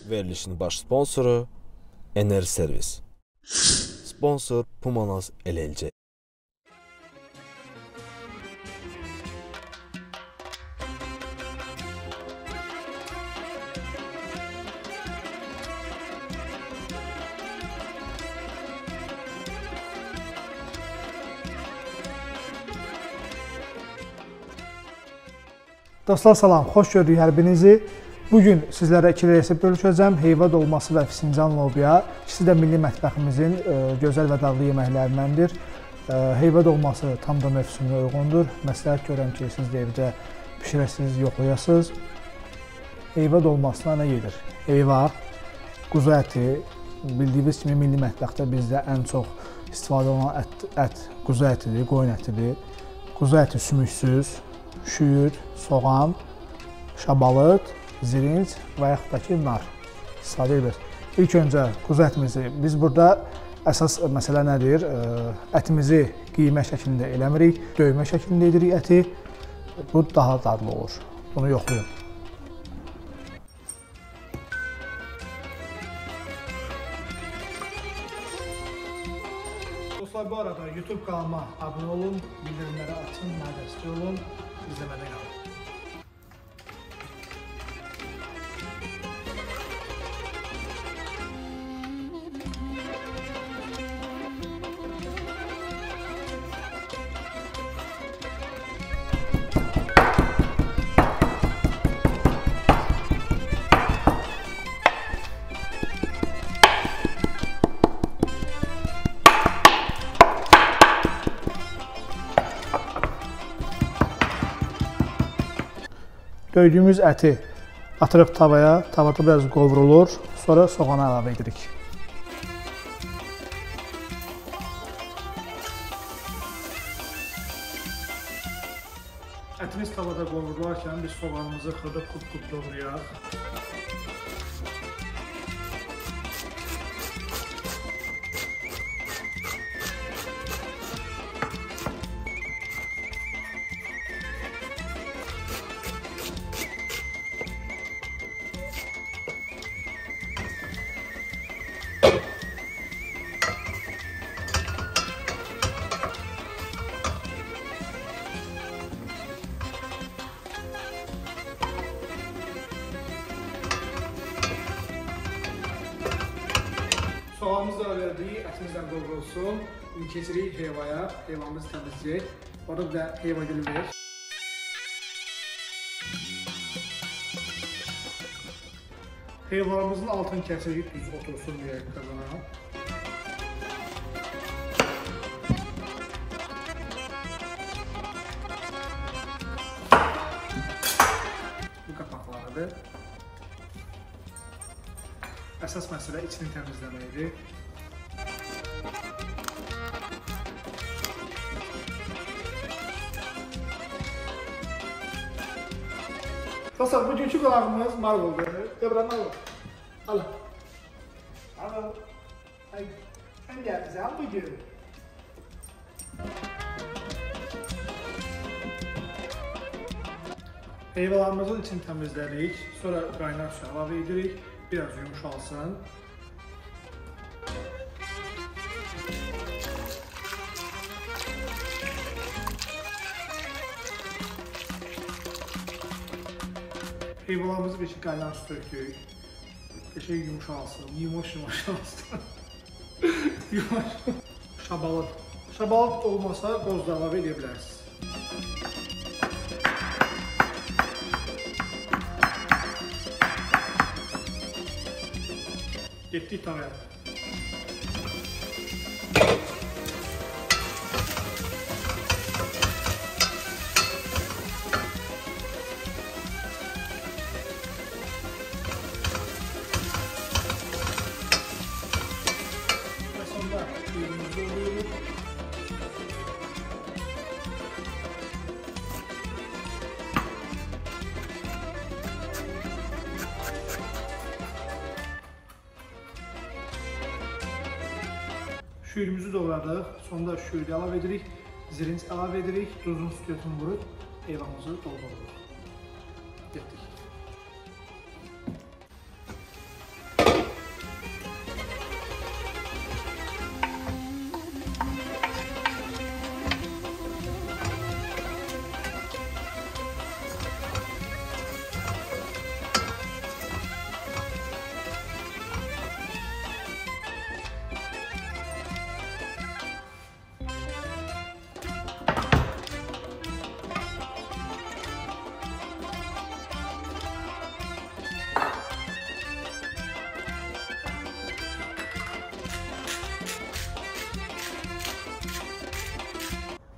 Verilişin baş sponsoru Enerji Servis. Sponsor Pumanaz LLC. Dostlar salam, xoş gördük hər birinizi. Bugün sizlərə iki resep bölüşəcəm. Heyva dolması və fincan lobya. İkisi də milli mətbəximizin gözəl və dadlı yeməklərindəndir. Heyva dolması tam da mövsümünə uyğundur. Məsləhət görürəm ki, siz də evdə bişirəsiniz, yoxlayasınız. Heyva dolmasına nə gedir? Heyva, quzu əti, bildiyiniz kimi milli mətbəxdə bizdə ən çox istifadə olunan ət quzu ətidir, qoyun ətidir. Quzu əti sümüksüz, şüyüd, soğan, şabalıd, zirinc və yaxud da ki, nar istifadə edilir. İlk öncə quzu ətimizi, biz burada əsas məsələ nədir? Ətimizi qiymə şəklində eləmirik, döymə şəklində edirik əti. Bu daha dadlı olur. Bunu yoxlayın. Dostlar, bu arada YouTube kanalıma abunə olun, bildirimləri açın, mənə dəstək olun, izləmədə qalın. Döydüyümüz əti atırıq tavaya, tavada biraz qovrulur, sonra soğanı əlavə edirik. Ətimiz tavada qovrularkən biz soğanımızı xırda qub-qub doğrayaq. Soğanımızı da verdik, ətimizdən qovrulsun. Keçirik heyvaya, heyvamızı təmizləyək. Orada bir də heyva gülü verir. Heyvalarımızın altını kəsirik, düz otursun bir qazana. Bu qapaqlarıdır. Əsas məsələ içini təmizləməkdir. Dostlar, bugünkü qonağımız Marvel'dır. Debra Marvel. Alın. Alın. Sən gələcəksən bugün. Heyvalarımızın içini təmizlədik. Sonra qaynar su əlavə edirik. Biraz yumuşalsın. Heyvalarımızı bir qaynar su tökdük. Qəşəng yumuşalsın, yumuşalsın. Şabalıd. Şabalıd olmasa qoz da əlavə edə bilərsiniz. Getdik tavaya. Ve sonra suyumuzu dolduruyoruz. Şüyümüzü doğradıq, sonda şüyü əlavə edirik, zirinc əlavə edirik, duzun sütunu vurub, heyvanımızı doldururuq. Getdik.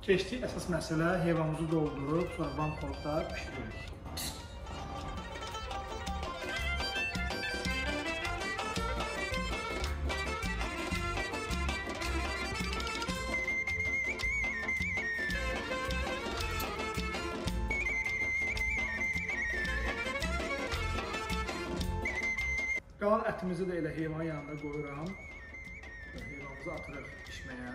Keçdik əsas məsələ, heyvanımızı doldurub, sonra vanportda pişiririk. Qalan ətimizi də elə heyvanın yanında qoyuram. Heyvanımızı atırıq pişməyə.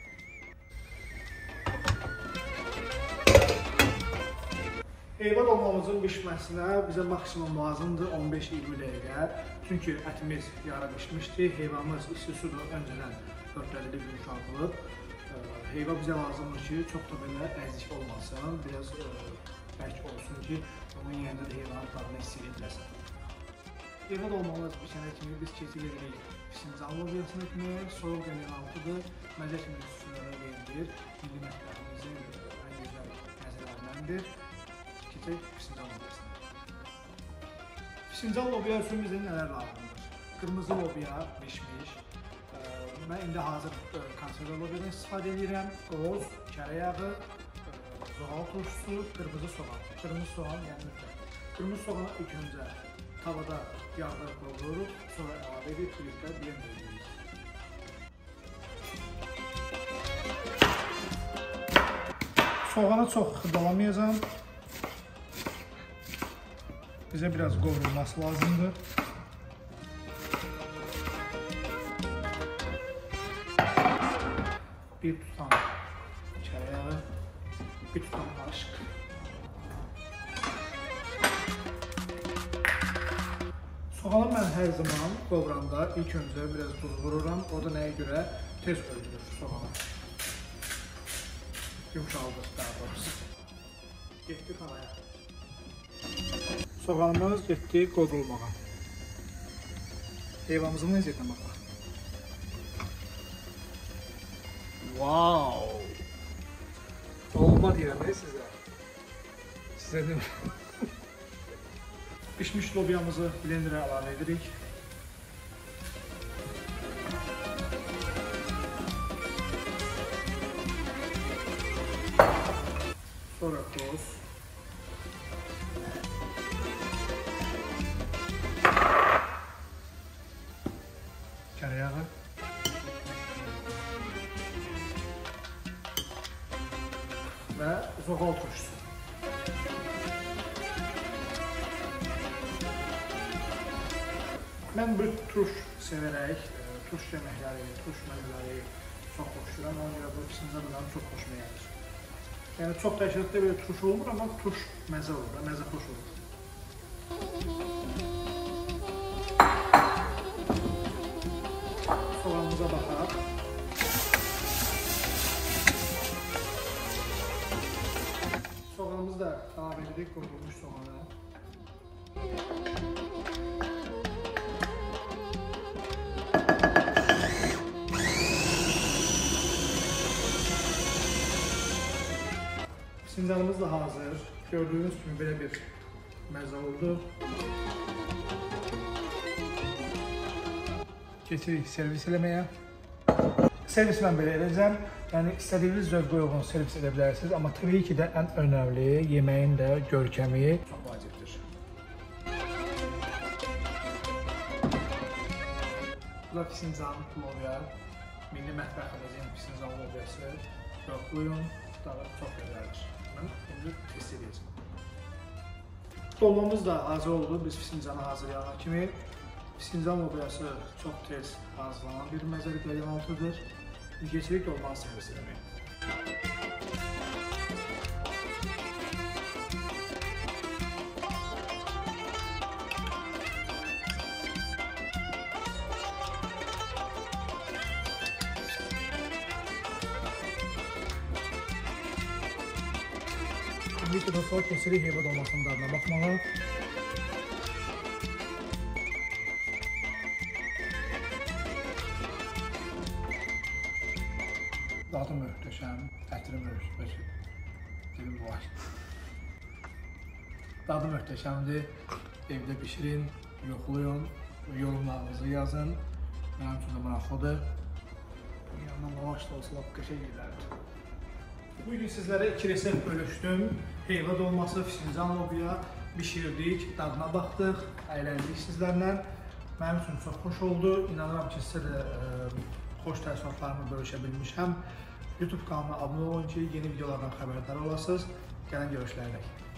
Heyvan dolmamızın bişməsinə bizə maksimum lazımdır 15-20 dəqiqə. Çünki ətimiz yarı bişmişdir, heyvanımız isti suda öncədən örtülədilib yumşaldılıb. Heyva bizə lazımdır ki, çox da belə əzik olmasın, biraz bərk olsun ki, onun yerində də heyvanın tadını hiss ediləsin. Heyva dolmamız pişənə kimi biz keçid edirik Sincan lobyasını etməyə, soğuk əməliyatıdır, məzə kimi üstünlərə verilir, milli mətbəximizin ən gözəl məzələrindən keçək Sincan lobyasına. Sincan lobya üçün bizə nələr lazımdır? Qırmızı lobya, mişmiş. Mən indi hazır konserve lobyadan istifadə edirəm. Qoz, kərə yağı, zoğal turşusu, qırmızı soğan. Qırmızı soğan yəni mütləq. Qırmızı soğanı ilk öncə tavada yağda qovruruq, sonra əlavə edib birlikdə blender edirik. Soğanı çox xırdalamayacağım. Bizə biraz qovrulması lazımdır. Bir tutam kərə yağı, bir tutam aşk. Soğanı mən hər zaman qovranda ilk öncə biraz duz vururam. O da nəyə görə? Tez öldürür soğanı. Yumşaldır daha doğrusu. Getdi tavaya. Soğanımız getdi qovrulmağa. Heyvanımızın ləzzətinə baxaq. Wow! Olma deyirəm sizə. Sizə deyirəm. Pişmiş lobyamızı blenderə əlavə edirik. Sonra qoz. Kərə yağı. Və zoğal turşusu. Mən bu turş sevərək, turş yeməkləri, turş məzələri çox xoşlayıram. Ona görə bu ikisində bunlar çox xoşuma gəlir. Yəni çox dəhşətli belə turş olmur, amma turş məzə olur, məzə xoş olur. Soğanımıza baxaq. Soğanımızı da əlavə edirik, qovrulmuş soğanı. Sincanımız da hazır. Gördüğünüz kimi belə bir məzə oldu. Keçirik servis eləməyə. Servis mən belə edəcəm. Yəni istədiyiniz zövqə uyğun servis edə bilərsiniz, amma təbii ki də ən önəmli yeməyin də görkəmi çox vacibdir. Bu da Sincan lobya, milli mətbəximizin Sincan lobyası. Yoxlayın, daha çox gözəldir. Mən indi test edəcəm. Dolmamız da hazır oldu. Biz Sincanı hazırlayana kimi. Sincan lobyası çox tez hazırlanan bir məzəli qəlyanaltıdır. Keçirik dolmanı servis eləməyə. Bir qədər sonra keçirik heyva dolmasının dadına baxmağa. Dadı möhtəşəm, ətri möhtəşəm. Dilim var. Dadı möhtəşəmdir. Evdə bişirin, yoxlayın, yorumlarınızı yazın. Mənim üçün də maraqlıdır. Yanına lavaş da olsa lap qəşəng gedərdir. Bugün sizlərə 2 resept bölüşdüm. Heyva dolması, fincan lobiya bişirdik, dadına baxdıq, əyləndik sizlərlə. Mənim üçün çox xoş oldu. İnanıram ki, sizə də xoş təəssüratlarımı bölüşə bilmişəm. YouTube kanalıma abunə olun ki, yeni videolardan xəbərdar olasınız. Gələn görüşlərə.